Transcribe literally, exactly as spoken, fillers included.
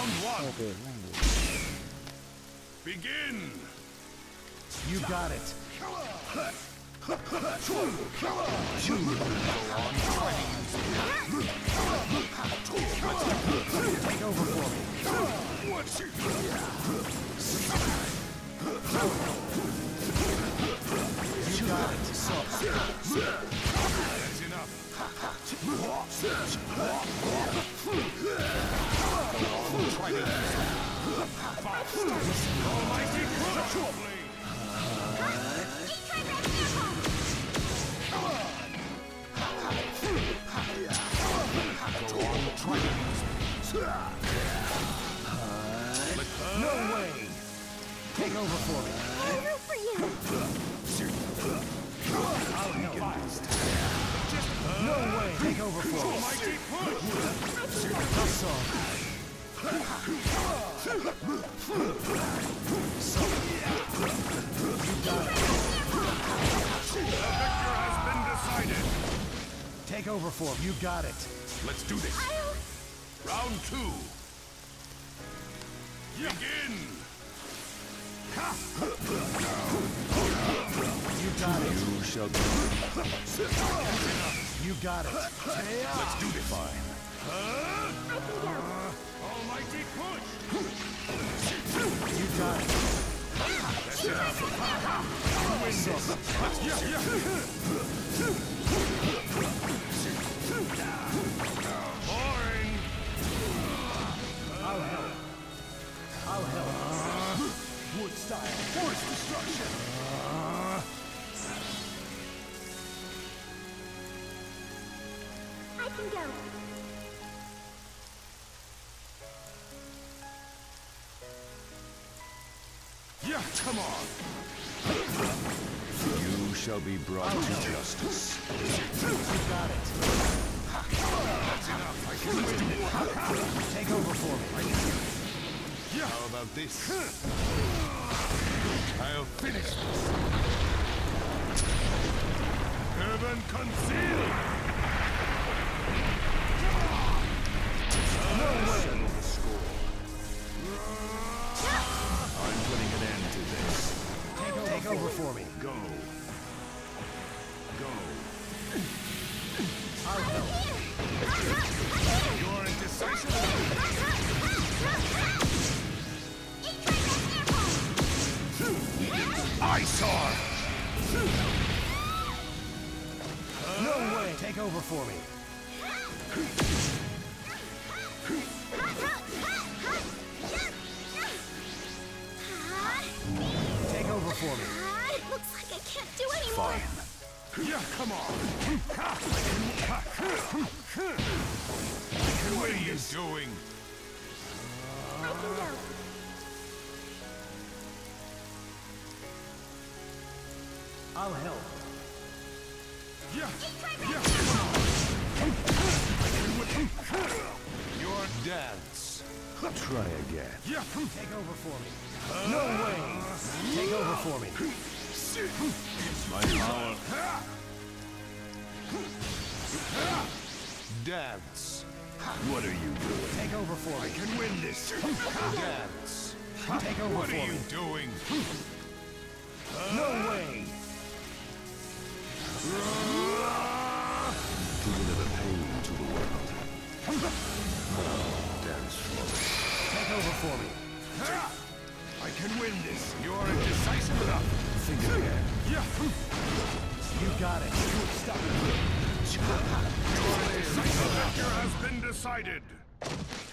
Round one. Oke, lanjut. Begin. You got it. Go on, try Take over for me. What's it? You got it. So. That's enough. Go on, try to fast. Almighty crush. Go on, try to No way. Take over for me. I'll root for you. I'll help. No way. Take over for me. Almighty push. Tough song. So. You got it. The victor has been decided. Take over for me. You got it. Let's do this. I'll... Round two. Begin. You got it. You shall be. You got it. Let's do this. Fine. I can go. Almighty push. You got it. That's enough. Win this. Yeah, yeah. Boring. I'll help. I'll help. Wood style. Force destruction. I can go. Yeah, come on. You shall be brought to justice. You got it. That's enough. I can win. Take over for me. Yeah. How about this? I'll finish this. Heaven concealed. No way. Settle the score. I'm putting an end to this. Take over, Take over for me. Go. Go. I'll help. You're indecisive. I saw. No way. Take over for me. Take over for me. It looks like I can't do anymore. Fine. Yeah, come on. What are you doing? I can go. I'll help. Yeah, yeah, come on. Your dance. Try again. Yeah. Take over for me. No way. Take over for me. It's my power. Dance. What are you doing? Take over for I me. can win this. Dance. Take over What for are you me. doing? No way. To deliver pain to the world. Dance for me. Take over for me. I can win this. You're indecisive enough. Think again. Yeah. You got it. Stop it. The victor has been decided.